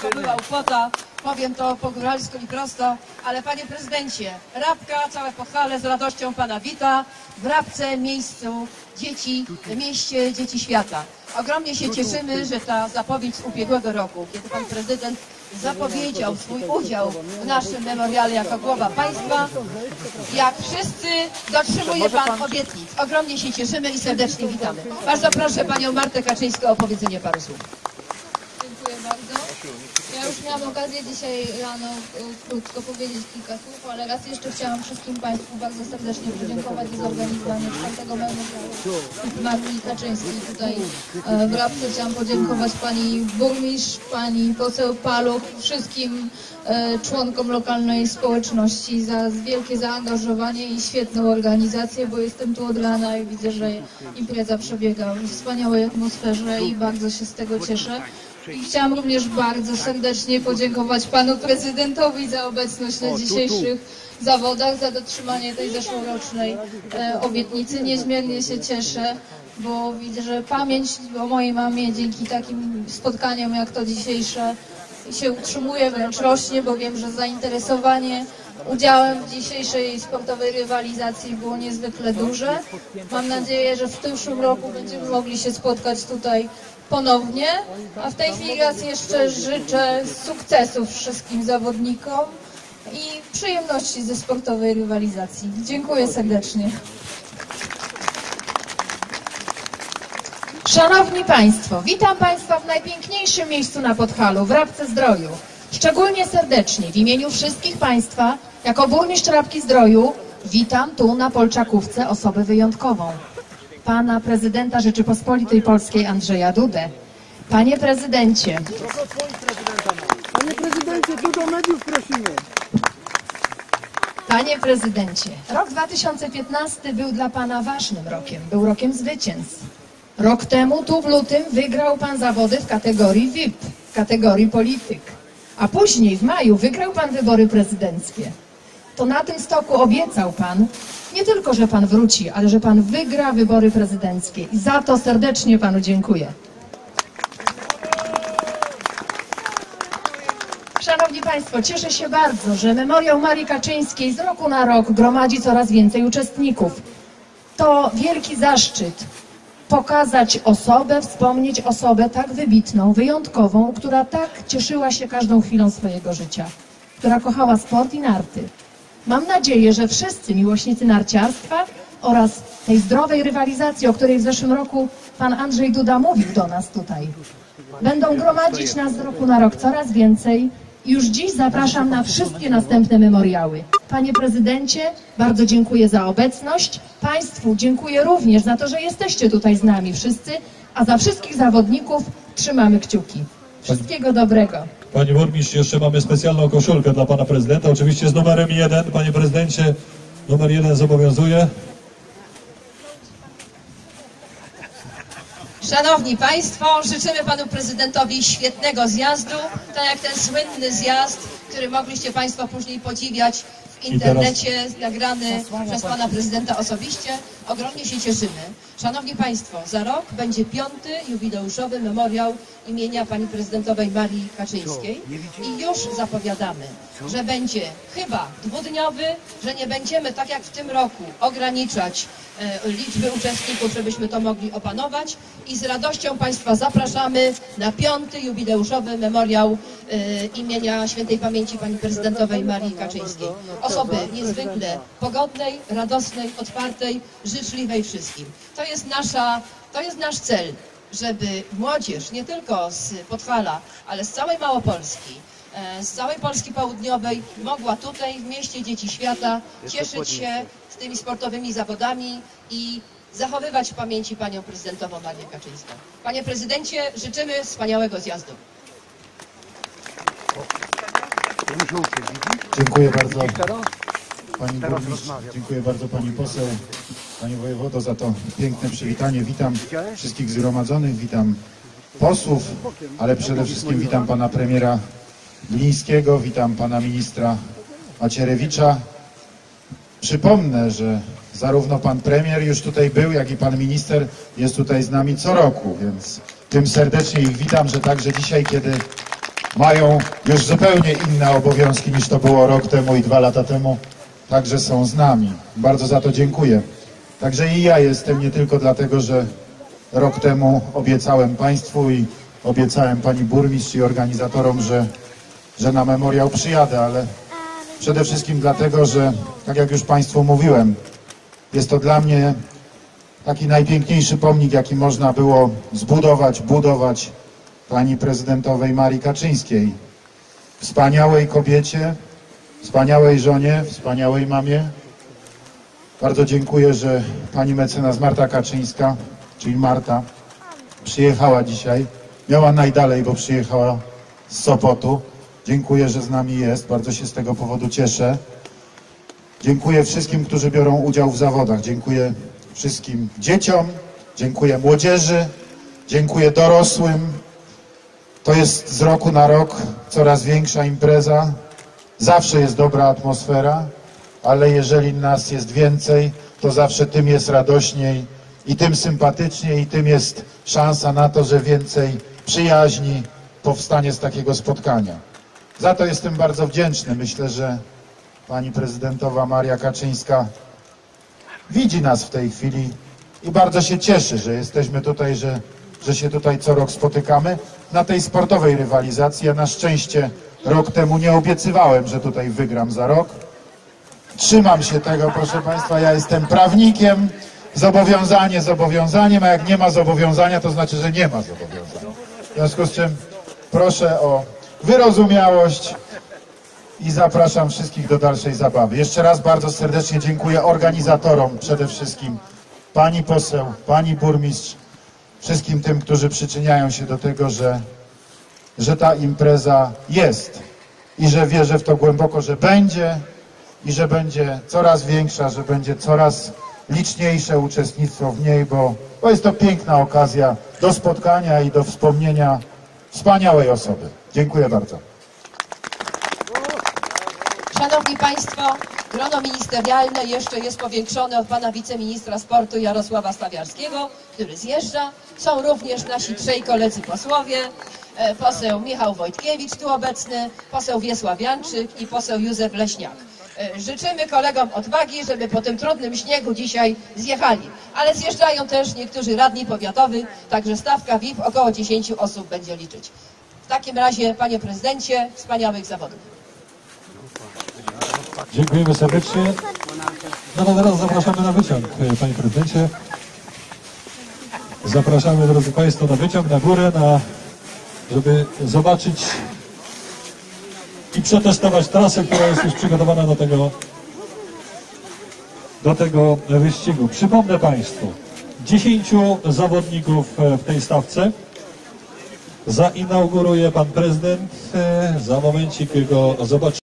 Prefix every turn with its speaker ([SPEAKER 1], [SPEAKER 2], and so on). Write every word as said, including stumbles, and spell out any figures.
[SPEAKER 1] to była ukwota, powiem to po góralsku i prosto, ale panie prezydencie, Rabka, całe Podhale z radością pana wita w Rabce, miejscu dzieci, mieście dzieci świata. Ogromnie się cieszymy, że ta zapowiedź z ubiegłego roku, kiedy pan prezydent zapowiedział swój udział w naszym memoriale jako głowa państwa, jak wszyscy dotrzymuje pan obietnic. Ogromnie się cieszymy i serdecznie witamy. Bardzo proszę panią Martę Kaczyńską o powiedzenie paru słów.
[SPEAKER 2] Dziękuję bardzo. Ja już miałam okazję dzisiaj rano krótko powiedzieć kilka słów, ale raz jeszcze chciałam wszystkim państwu bardzo serdecznie podziękować za zorganizowanie czwartego memoriału Marii Kaczyńskiej tutaj w Rabce. Chciałam podziękować pani burmistrz, pani poseł Paluch, wszystkim członkom lokalnej społeczności za wielkie zaangażowanie i świetną organizację, bo jestem tu od rana i widzę, że impreza przebiega w wspaniałej atmosferze i bardzo się z tego cieszę. I chciałam również bardzo serdecznie podziękować panu prezydentowi za obecność na dzisiejszych zawodach, za dotrzymanie tej zeszłorocznej e, obietnicy. Niezmiernie się cieszę, bo widzę, że pamięć o mojej mamie dzięki takim spotkaniom jak to dzisiejsze się utrzymuje, wręcz rośnie, bo wiem, że zainteresowanie udziałem w dzisiejszej sportowej rywalizacji było niezwykle duże. Mam nadzieję, że w przyszłym roku będziemy mogli się spotkać tutaj ponownie, a w tej chwili raz jeszcze życzę sukcesów wszystkim zawodnikom i przyjemności ze sportowej rywalizacji. Dziękuję serdecznie.
[SPEAKER 3] Szanowni Państwo, witam Państwa w najpiękniejszym miejscu na Podhalu, w Rabce Zdroju. Szczególnie serdecznie w imieniu wszystkich Państwa, jako burmistrz Rabki Zdroju, witam tu na Polczakówce osobę wyjątkową. Pana prezydenta Rzeczypospolitej Polskiej Andrzeja Dudę. Panie prezydencie.
[SPEAKER 4] Panie prezydencie, tu do mediów prosimy.
[SPEAKER 3] Panie prezydencie, rok dwa tysiące piętnasty był dla pana ważnym rokiem. Był rokiem zwycięstw. Rok temu, tu w lutym, wygrał pan zawody w kategorii V I P, w kategorii polityk. A później, w maju, wygrał pan wybory prezydenckie. To na tym stoku obiecał pan, nie tylko, że pan wróci, ale że pan wygra wybory prezydenckie. I za to serdecznie panu dziękuję. Szanowni Państwo, cieszę się bardzo, że Memoriał Marii Kaczyńskiej z roku na rok gromadzi coraz więcej uczestników. To wielki zaszczyt pokazać osobę, wspomnieć osobę tak wybitną, wyjątkową, która tak cieszyła się każdą chwilą swojego życia, która kochała sport i narty. Mam nadzieję, że wszyscy miłośnicy narciarstwa oraz tej zdrowej rywalizacji, o której w zeszłym roku pan Andrzej Duda mówił do nas tutaj, będą gromadzić nas z roku na rok coraz więcej i już dziś zapraszam na wszystkie następne memoriały. Panie prezydencie, bardzo dziękuję za obecność. Państwu dziękuję również za to, że jesteście tutaj z nami wszyscy, a za wszystkich zawodników trzymamy kciuki. Wszystkiego dobrego.
[SPEAKER 5] Panie burmistrz, jeszcze mamy specjalną koszulkę dla pana prezydenta, oczywiście z numerem jeden. Panie prezydencie, numer jeden zobowiązuje.
[SPEAKER 1] Szanowni Państwo, życzymy panu prezydentowi świetnego zjazdu, tak jak ten słynny zjazd, który mogliście Państwo później podziwiać w internecie, nagrany przez pana prezydenta osobiście. Ogromnie się cieszymy. Szanowni Państwo, za rok będzie piąty jubileuszowy memoriał imienia pani prezydentowej Marii Kaczyńskiej i już zapowiadamy, że będzie chyba dwudniowy, że nie będziemy tak jak w tym roku ograniczać e, liczby uczestników, żebyśmy to mogli opanować i z radością Państwa zapraszamy na piąty jubileuszowy memoriał e, imienia świętej pamięci pani prezydentowej Marii Kaczyńskiej. Osoby niezwykle pogodnej, radosnej, otwartej, życzliwej wszystkim. To jest nasza, to jest nasz cel, żeby młodzież nie tylko z Podhala, ale z całej Małopolski, z całej Polski Południowej mogła tutaj w mieście Dzieci Świata cieszyć się z tymi sportowymi zawodami i zachowywać w pamięci panią prezydentową Marię Kaczyńską. Panie prezydencie, życzymy wspaniałego zjazdu.
[SPEAKER 6] Dziękuję bardzo pani burmistrz, dziękuję bardzo pani poseł, pani wojewodo za to piękne przywitanie. Witam wszystkich zgromadzonych, witam posłów, ale przede wszystkim witam pana premiera Glińskiego, witam pana ministra Macierewicza. Przypomnę, że zarówno pan premier już tutaj był, jak i pan minister jest tutaj z nami co roku, więc tym serdecznie ich witam, że także dzisiaj, kiedy mają już zupełnie inne obowiązki niż to było rok temu i dwa lata temu, także są z nami. Bardzo za to dziękuję. Także i ja jestem nie tylko dlatego, że rok temu obiecałem Państwu i obiecałem Pani Burmistrz i organizatorom, że, że na memoriał przyjadę, ale przede wszystkim dlatego, że tak jak już Państwu mówiłem, jest to dla mnie taki najpiękniejszy pomnik, jaki można było zbudować, budować Pani prezydentowej Marii Kaczyńskiej. Wspaniałej kobiecie, wspaniałej żonie, wspaniałej mamie. Bardzo dziękuję, że Pani mecenas Marta Kaczyńska, czyli Marta, przyjechała dzisiaj. Miała najdalej, bo przyjechała z Sopotu. Dziękuję, że z nami jest. Bardzo się z tego powodu cieszę. Dziękuję wszystkim, którzy biorą udział w zawodach. Dziękuję wszystkim dzieciom, dziękuję młodzieży, dziękuję dorosłym. To jest z roku na rok coraz większa impreza. Zawsze jest dobra atmosfera, ale jeżeli nas jest więcej, to zawsze tym jest radośniej i tym sympatyczniej i tym jest szansa na to, że więcej przyjaźni powstanie z takiego spotkania. Za to jestem bardzo wdzięczny. Myślę, że Pani prezydentowa Maria Kaczyńska widzi nas w tej chwili i bardzo się cieszy, że jesteśmy tutaj, że, że się tutaj co rok spotykamy na tej sportowej rywalizacji. Ja na szczęście rok temu nie obiecywałem, że tutaj wygram za rok. Trzymam się tego, proszę Państwa, ja jestem prawnikiem. Zobowiązanie zobowiązaniem, a jak nie ma zobowiązania, to znaczy, że nie ma zobowiązania. W związku z czym proszę o wyrozumiałość i zapraszam wszystkich do dalszej zabawy. Jeszcze raz bardzo serdecznie dziękuję organizatorom, przede wszystkim Pani poseł, Pani burmistrz, wszystkim tym, którzy przyczyniają się do tego, że, że ta impreza jest i że wierzę w to głęboko, że będzie i że będzie coraz większa, że będzie coraz liczniejsze uczestnictwo w niej, bo, bo jest to piękna okazja do spotkania i do wspomnienia wspaniałej osoby. Dziękuję bardzo.
[SPEAKER 1] Szanowni Państwo, grono ministerialne jeszcze jest powiększone od Pana Wiceministra Sportu Jarosława Stawiarskiego, który zjeżdża. Są również nasi trzej koledzy posłowie, e, poseł Michał Wojtkiewicz tu obecny, poseł Wiesław Janczyk i poseł Józef Leśniak. E, życzymy kolegom odwagi, żeby po tym trudnym śniegu dzisiaj zjechali, ale zjeżdżają też niektórzy radni powiatowi, także stawka V I P około dziesięciu osób będzie liczyć. W takim razie, Panie Prezydencie, wspaniałych zawodów.
[SPEAKER 5] Dziękujemy serdecznie. No to teraz zapraszamy na wyciąg, Panie Prezydencie. Zapraszamy, drodzy Państwo, na wyciąg, na górę, na, żeby zobaczyć i przetestować trasę, która jest już przygotowana do tego, do tego wyścigu. Przypomnę Państwu, dziesięciu zawodników w tej stawce. Zainauguruje Pan Prezydent. Za momencik go zobaczymy.